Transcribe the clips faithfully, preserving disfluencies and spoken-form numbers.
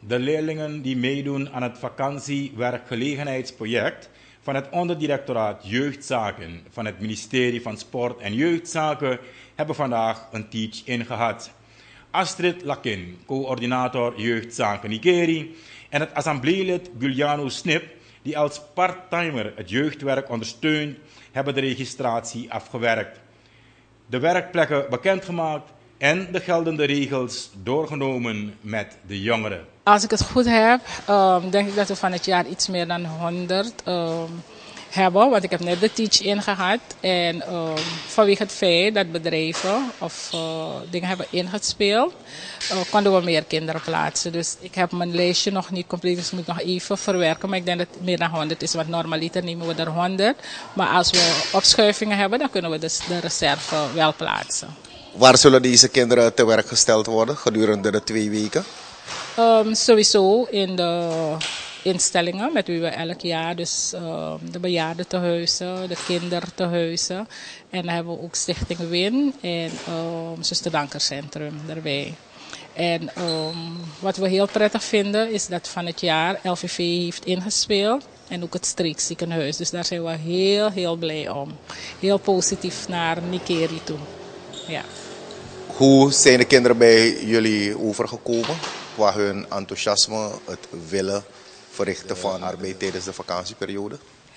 de leerlingen die meedoen aan het vakantiewerkgelegenheidsproject van het onderdirectoraat Jeugdzaken van het ministerie van Sport en Jeugdzaken hebben vandaag een teach-in gehad. Astrid Lakin, coördinator Jeugdzaken Nikeri, en het assembleelid Giuliano Snip, die als parttimer het jeugdwerk ondersteunt, hebben de registratie afgewerkt, de werkplekken bekendgemaakt en de geldende regels doorgenomen met de jongeren. Als ik het goed heb, um, denk ik dat we van het jaar iets meer dan honderd um, hebben. Want ik heb net de teach-in gehad. En um, vanwege het feit dat bedrijven of uh, dingen hebben ingespeeld, uh, konden we meer kinderen plaatsen. Dus ik heb mijn lijstje nog niet compleet, dus ik moet nog even verwerken. Maar ik denk dat het meer dan honderd is, want normaliter nemen we er honderd. Maar als we opschuivingen hebben, dan kunnen we dus de reserve wel plaatsen. Waar zullen deze kinderen te werk gesteld worden gedurende de twee weken? Um, sowieso in de instellingen met wie we elk jaar, dus um, de bejaardentehuizen, de kindertehuizen. En dan hebben we ook Stichting Win en um, Zusterdankercentrum erbij. En um, wat we heel prettig vinden is dat van het jaar L V V heeft ingespeeld. En ook het streekziekenhuis. Dus daar zijn we heel, heel blij om. Heel positief naar Nikeri toe. Ja. Hoe zijn de kinderen bij jullie overgekomen? Qua hun enthousiasme, het willen verrichten van arbeid tijdens de vakantieperiode?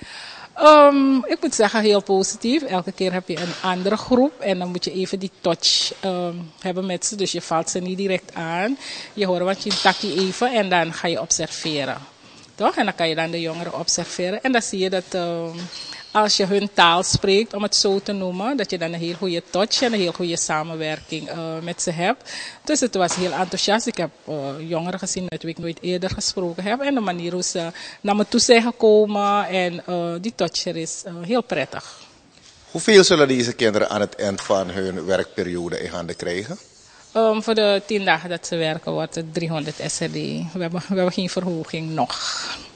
Um, ik moet zeggen heel positief. Elke keer heb je een andere groep en dan moet je even die touch um, hebben met ze. Dus je valt ze niet direct aan. Je hoort wat je takje even en dan ga je observeren. Toch? En dan kan je dan de jongeren observeren. En dan zie je dat um, als je hun taal spreekt, om het zo te noemen, dat je dan een heel goede touch en een heel goede samenwerking uh, met ze hebt. Dus het was heel enthousiast. Ik heb uh, jongeren gezien met wie ik nooit eerder gesproken heb. En de manier hoe ze naar me toe zijn gekomen en uh, die touch er is uh, heel prettig. Hoeveel zullen deze kinderen aan het eind van hun werkperiode in handen krijgen? Um, voor de tien dagen dat ze werken wordt het driehonderd S R D. We hebben, we hebben geen verhoging nog.